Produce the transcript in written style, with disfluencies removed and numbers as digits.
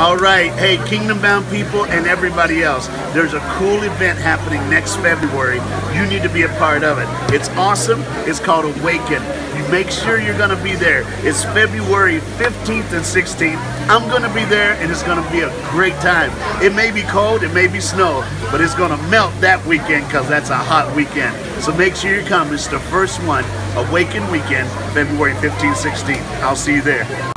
All right, hey, Kingdom Bound people and everybody else, there's a cool event happening next February. You need to be a part of it. It's awesome. It's called Awaken. You make sure you're going to be there. It's February 15th and 16th. I'm going to be there, and it's going to be a great time. It may be cold, it may be snow, but it's going to melt that weekend because that's a hot weekend. So make sure you come. It's the first one, Awaken Weekend, February 15th, 16th. I'll see you there.